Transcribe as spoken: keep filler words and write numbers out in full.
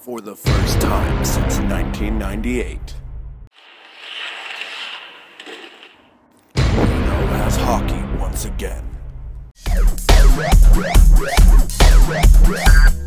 For the first time since nineteen ninety-eight, Reno has hockey once again.